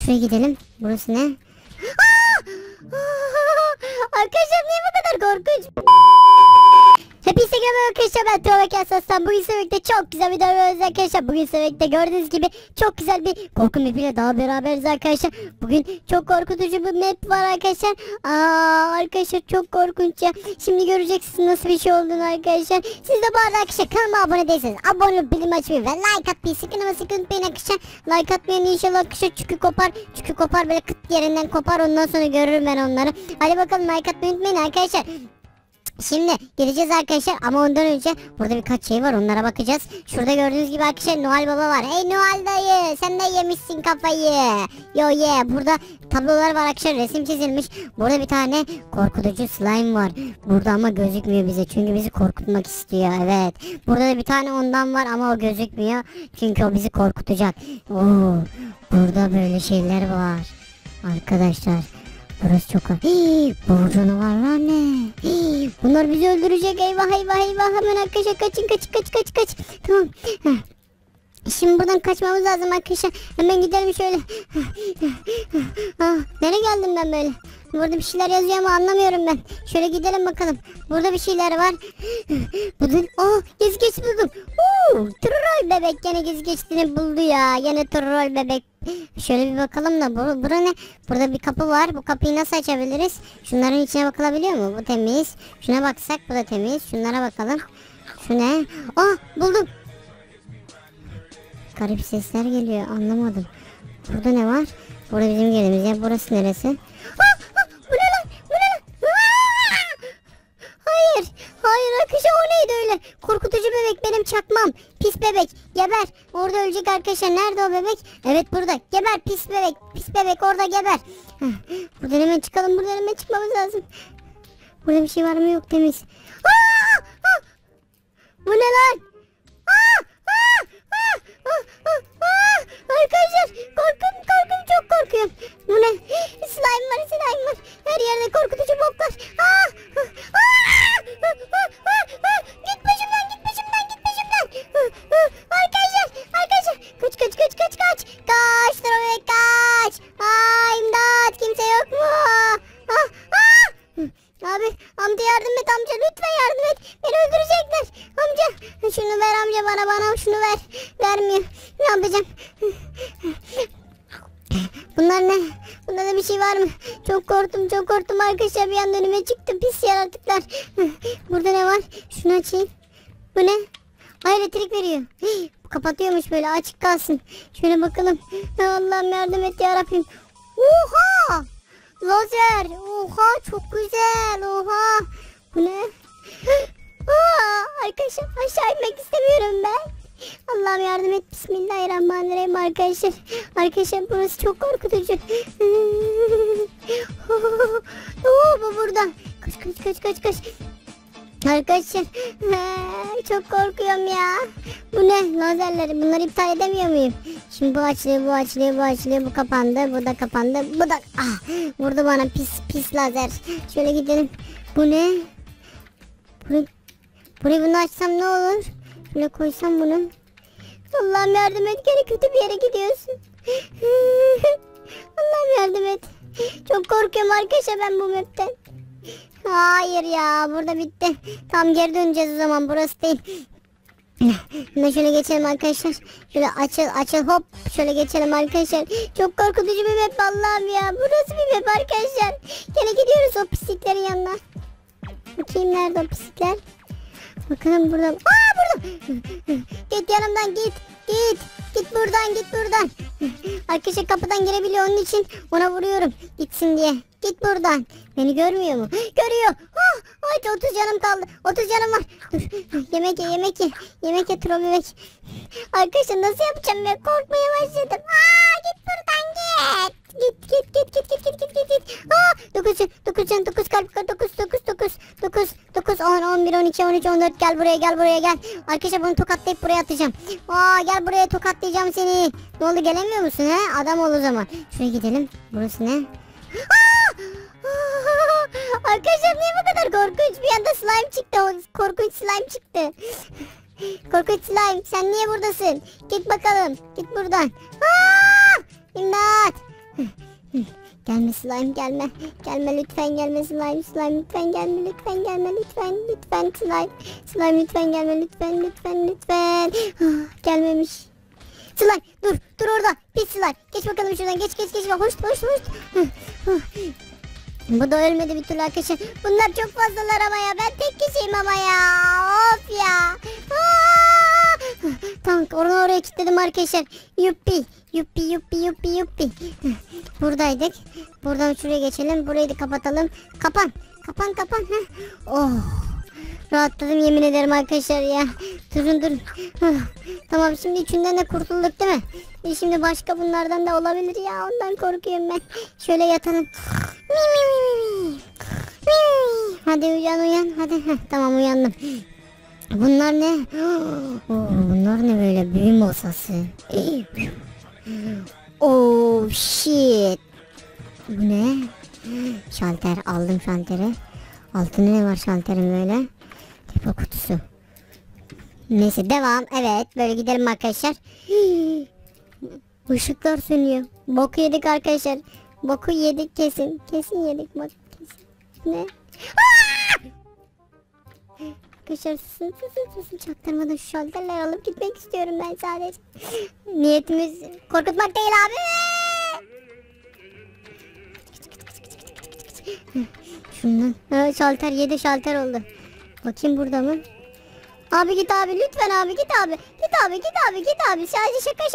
Şuraya gidelim. Burası ne? Arkadaşlar niye bu kadar korkunç? Hepinize merhaba arkadaşlar, ben Tuğbek Asas'tan. Bugün sevekte çok güzel bir videomuz arkadaşlar. Bugün sevekte gördüğünüz gibi çok güzel bir korku mapiyle daha beraberiz arkadaşlar. Bugün çok korkutucu bir map var arkadaşlar. Arkadaşlar çok korkunç ya. Şimdi göreceksiniz nasıl bir şey olduğunu arkadaşlar. Siz de bu arada arkadaşlar kanalıma abone değilseniz abone olup bildirim açmayı ve like atmayı sakın ama sakın unutmayın arkadaşlar. Like atmayın inşallah arkadaşlar, çünkü kopar. Çünkü kopar, böyle kıt yerinden kopar, ondan sonra görürüm ben onları. Hadi bakalım, like atmayı unutmayın arkadaşlar. Şimdi gideceğiz arkadaşlar ama ondan önce burada birkaç şey var, onlara bakacağız. Şurada gördüğünüz gibi arkadaşlar Noel Baba var. Hey Noel dayı, sen de yemişsin kafayı. Yo ye, burada tablolar var arkadaşlar, resim çizilmiş. Burada bir tane korkutucu slime var. Burada ama gözükmüyor bize çünkü bizi korkutmak istiyor. Evet, burada da bir tane ondan var ama o gözükmüyor çünkü o bizi korkutacak. Oo, burada böyle şeyler var arkadaşlar. Burası çok... Bu canavarlar ne? Bunlar bizi öldürecek. Eyvah eyvah eyvah. Hemen arkadaşlar kaçın. Kaç. Tamam. Şimdi buradan kaçmamız lazım arkadaşlar. Hemen gidelim şöyle. Nereye geldim ben böyle? Burada bir şeyler yazıyor ama anlamıyorum ben. Şöyle gidelim bakalım. Burada bir şeyler var. Buradan... Gezgeç buldum. Troll bebek gene gezgeçtiğini buldu ya. Yine troll bebek. Şöyle bir bakalım da bura ne? Burada bir kapı var. Bu kapıyı nasıl açabiliriz? Şunların içine bakılabiliyor mu? Bu temiz. Şuna baksak bu da temiz. Şunlara bakalım. Şu ne? Buldum. Garip sesler geliyor. Anlamadım. Burada ne var? Burada bizim yerimiz ya. Burası neresi? Bu ne lan? Hayır arkadaşlar, o neydi öyle? Korkutucu bebek benim çakmam. Pis bebek geber. Orada ölecek arkadaşlar. Nerede o bebek? Evet burada. Geber pis bebek. Pis bebek orada geber. Buradan hemen çıkalım. Buradan hemen çıkmamız lazım. Burada bir şey var mı? Yok, temiz. Bu ne lan? Arkadaşlar korkuyorum, çok korkuyorum. Bu ne? Slime var. Her yerde korkutucu boklar. Git başımdan. Arkadaşlar kaç. Kaç bebek kaç. İmdat, kimse yok mu? Abi, amca yardım et, amca lütfen yardım et. Beni öldürecekler. Amca şunu ver, amca bana şunu ver. Vermiyor. Ne yapacağım? Bunlar ne? Bunda da bir şey var mı? Çok korktum arkadaşlar, bir anda önüme çıktı pis yaratıklar. Burada ne var? Şunu açayım. Bu ne? Elektrik veriyor. Kapatıyormuş, böyle açık kalsın. Şöyle bakalım. Allah'ım yardım et yarabbim. Oha! Lazer. Oha, çok güzel. Oha. Bu ne? Arkadaşlar aşağı inmek istemiyorum ben. Allah'ım yardım et. Bismillahirrahmanirrahim arkadaşlar. Arkadaşlar burası çok korkutucu. Bu burada. Kaç. Arkadaşlar çok korkuyorum ya. Bu ne? Lazerleri. Bunları iptal edemiyor muyum? Şimdi bu açılıyor. Bu kapandı. Bu da kapandı. Bu da vurdu bana pis lazer. Şöyle gidelim. Bu ne? Burayı bunu açsam ne olur? Şöyle koysam bunu. Allah'ım yardım et. Gene kötü bir yere gidiyorsun. Allah'ım yardım et. Çok korkuyorum arkadaşlar ben bu map'ten. Hayır ya, burada bitti. Tam geri döneceğiz o zaman, burası değil. Şimdi şöyle geçelim arkadaşlar. Şöyle açıl hop, şöyle geçelim arkadaşlar. Çok korkutucu bir map Allah'ım ya. Burası bir map arkadaşlar. Gene gidiyoruz o pisliklerin yanına. Bakayım nerede o pislikler? Bakalım burada. Burada. Git yanımdan, git. Git buradan. Arkadaşlar kapıdan girebiliyor, onun için ona vuruyorum. Gitsin diye. Git buradan. Beni görmüyor mu? Görüyor. Hadi 30 canım kaldı. 30 canım var. Dur. Yemek ye troll bebek. Arkadaşlar nasıl yapacağım ben? Korkmaya başladım. Git buradan git. Git. 9 can, 9 kalp, 9, 10, 11, 12, 13, 14. Gel buraya. Arkadaşlar bunu tokatlayıp buraya atacağım. Gel buraya, tokatlayacağım seni. Ne oldu, gelemiyor musun he? Adam ol o zaman. Şuraya gidelim. Burası ne? Arkadaşlar niye bu kadar korkunç? Bir anda slime çıktı. Korkunç slime çıktı. Korkunç slime, sen niye buradasın? Git bakalım. Git buradan. İmdat. Gelme slime gelme. Gelme lütfen gelme slime. Slime lütfen gelme lütfen gelme lütfen. Lütfen slime. Slime lütfen gelme lütfen lütfen lütfen. Gelmemiş. Slime dur orada. Pis slime. Geç bakalım şuradan geç. Hoş. Bu da ölmedi bir türlü arkadaşlar. Bunlar çok fazlalar ama ya. Ben tek kişiyim ama ya. Of ya. Tamam oraya kilitledim arkadaşlar. Yuppi. Buradaydık. Buradan şuraya geçelim. Burayı da kapatalım. Kapan. Oh. Rahatladım yemin ederim arkadaşlar ya. Durun. Tamam şimdi üçünden de kurtulduk değil mi? Şimdi başka bunlardan da olabilir ya. Ondan korkuyorum ben. Şöyle yatalım. Hadi uyan. Hadi. Tamam uyandım. Bunlar ne? Bunlar ne böyle büyü masası? Oh shit. Bu ne? Şalter aldım şalteri. Altında ne var şalterin böyle? Depo kutusu. Neyse devam. Evet böyle gidelim arkadaşlar. Işıklar sönüyor. Boku yedik arkadaşlar. Boku yedik kesin. Kesin yedik bak kesin. Ne? Arkadaşlar susun çaktırmadan şu şalterleri alıp gitmek istiyorum ben sadece. Niyetimiz korkutmak değil abi. Şundan. Şalter 7 şalter oldu. Bakayım burada mı? Abi git abi lütfen abi git abi. Git abi. Sadece şaka.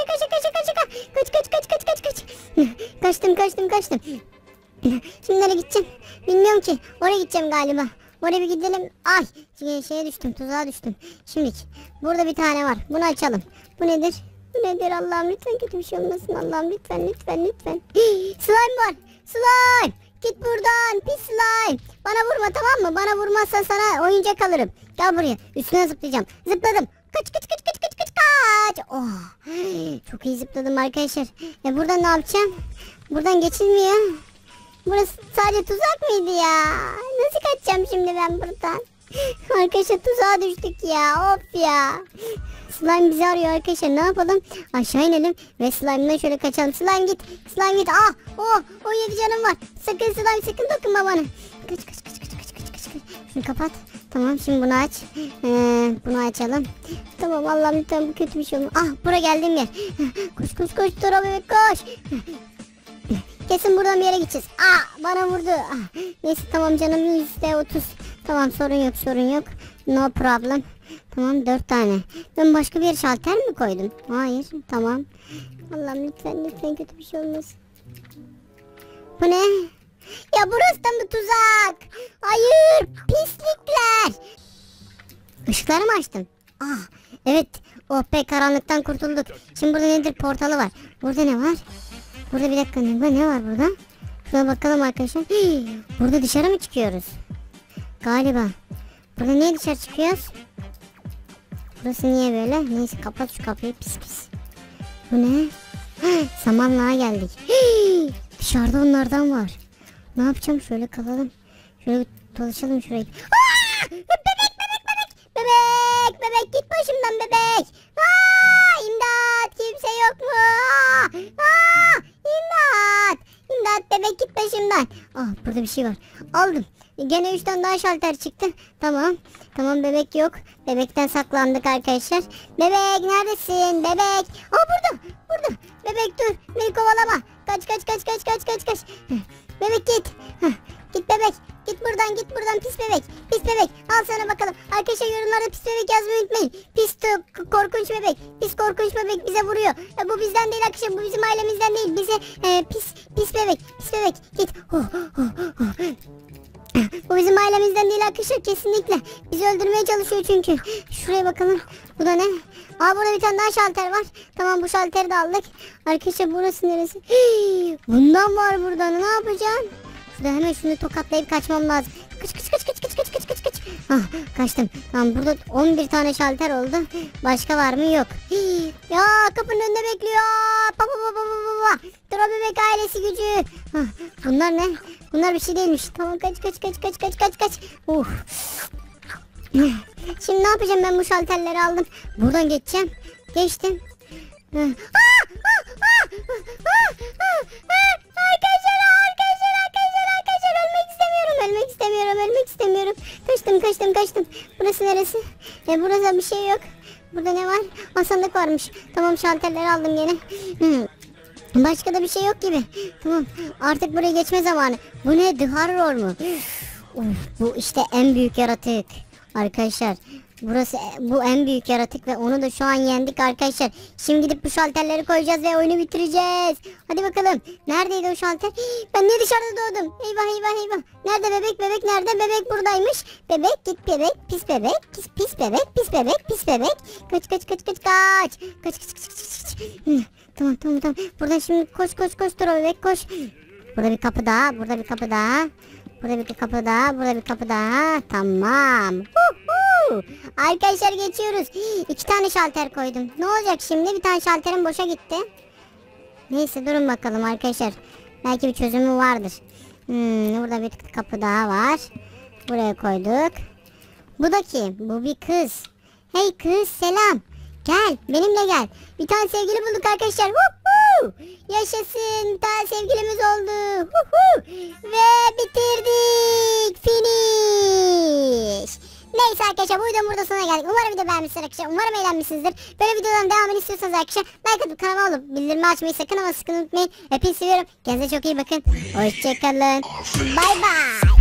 Kaç. Kaçtım. Şimdi nereye gideceğim? Bilmiyorum ki. Oraya gideceğim galiba. Oraya bir gidelim. Ay şeye düştüm, tuzağa düştüm. Şimdi burada bir tane var. Bunu açalım. Bu nedir? Allah'ım lütfen kötü bir şey olmasın. Allah'ım lütfen. Slime var. Slime. Git buradan pis slime. Bana vurma tamam mı? Bana vurmazsan sana oyuncak alırım. Gel buraya. Üstüne zıplayacağım. Zıpladım. Kaç. Oh. Çok iyi zıpladım arkadaşlar. Buradan ne yapacağım? Buradan geçilmiyor. Burası sadece tuzak mıydı ya? Nasıl kaçacağım şimdi ben buradan? Arkadaşlar tuzağa düştük ya. Of ya. Slime bizi arıyor arkadaşlar. Ne yapalım? Aşağı inelim ve slime'dan şöyle kaçalım. Slime git. O 7 canım var. Sakın slime sakın dokunma bana. Kaç. Şunu kapat. Tamam şimdi bunu aç. Bunu açalım. Tamam Allah'ım lütfen bu kötü bir şey olma. Buraya geldiğim yer. Koş. Dur bebek koş. Kesin buradan bir yere gideceğiz. Bana vurdu. Neyse tamam canım %30. Tamam sorun yok. No problem. Tamam 4 tane. Ben başka bir şalter mi koydum? Hayır tamam. Allah'ım lütfen kötü bir şey olmasın. Bu ne? Ya burası da mı tuzak? Hayır pislikler. Işıkları mı açtın? Evet. Oh be karanlıktan kurtulduk. Şimdi burada nedir portalı var. Burada ne var? Burada bir dakika ne var burada? Şuna bakalım arkadaşlar. Burada dışarı mı çıkıyoruz? Galiba. Burada niye dışarı çıkıyoruz? Burası niye böyle? Neyse kapat şu kapıyı pis. Bu ne? Samanlığa geldik. Dışarıda onlardan var. Ne yapacağım? Şöyle kalalım. Şöyle dolaşalım şurayı. Bebek git başımdan bebek. İmdat kimse yok mu? İmdat bebek git başımdan. Burada bir şey var. Aldım. Gene 3 tane daha şalter çıktı. Tamam bebek yok. Bebekten saklandık arkadaşlar. Bebek neredesin? Bebek. Burada. Bebek dur. Beni kovalama. Kaç. Bebek git. Git bebek. Git buradan pis bebek. Al sana bakalım. Arkadaşlar yorumlarda pis bebek yazmayı unutmayın. Korkunç bebek. Pis korkunç bebek bize vuruyor. Bu bizden değil arkadaşlar. Bu bizim ailemizden değil. Bize pis bebek. Git. Bu bizim ailemizden değil arkadaşlar kesinlikle. Bizi öldürmeye çalışıyor çünkü. Şuraya bakalım. Bu da ne? Burada bir tane daha şalter var. Tamam bu şalteri de aldık. Arkadaşlar burası neresi? Bundan var burada. Ne yapacağım? Şurada hemen şunu tokatlayıp kaçmam lazım. Kaç. Kaçtım. Tamam burada 11 tane şalter oldu. Başka var mı? Yok. Ya kapının önünde bekliyor. Dura bebek ailesi gücü. Bunlar ne? Bunlar bir şey değilmiş. Tamam kaç. Şimdi ne yapacağım ben bu şalterleri aldım. Buradan geçeceğim. Geçtim. kaçtım. Burası neresi? Burada bir şey yok. Burada ne var? Sandık varmış. Tamam, şalterleri aldım yine. Başka da bir şey yok gibi. Tamam, artık buraya geçme zamanı. Bu ne? The Horror mu? Bu işte en büyük yaratık. Arkadaşlar bu en büyük yaratık ve onu da şu an yendik arkadaşlar. Şimdi gidip bu şalterleri koyacağız ve oyunu bitireceğiz. Hadi bakalım. Neredeydi o şalter? Ben niye dışarıda doğdum? Eyvah. Nerede bebek? Bebek nerede? Bebek buradaymış. Bebek git bebek. Pis bebek. Pis bebek. Pis bebek. Pis bebek. Kaç. Kaç. Tamam. Buradan şimdi koş dur o bebek, koş. Burada bir kapı daha. Burada bir kapı daha. Tamam. Arkadaşlar geçiyoruz. 2 tane şalter koydum. Ne olacak şimdi? Bir tane şalterim boşa gitti. Neyse, durun bakalım arkadaşlar. Belki bir çözümü vardır. Burada bir kapı daha var. Buraya koyduk. Bu da kim? Bu bir kız. Hey kız, selam. Gel, benimle gel. Bir tane sevgili bulduk arkadaşlar. Yaşasın, bir tane sevgilimiz oldu. Ve bitirdik. Finish. Neyse arkadaşlar, bu videonun burada sonuna geldik. Umarım video beğenmişsiniz arkadaşlar. Umarım eğlenmişsinizdir. Böyle videoların devamını istiyorsanız arkadaşlar like atıp kanalıma olup bildirimi açmayı sakın unutmayın. Hepinizi seviyorum. Kendinize çok iyi bakın. Hoşçakalın. Bay bay.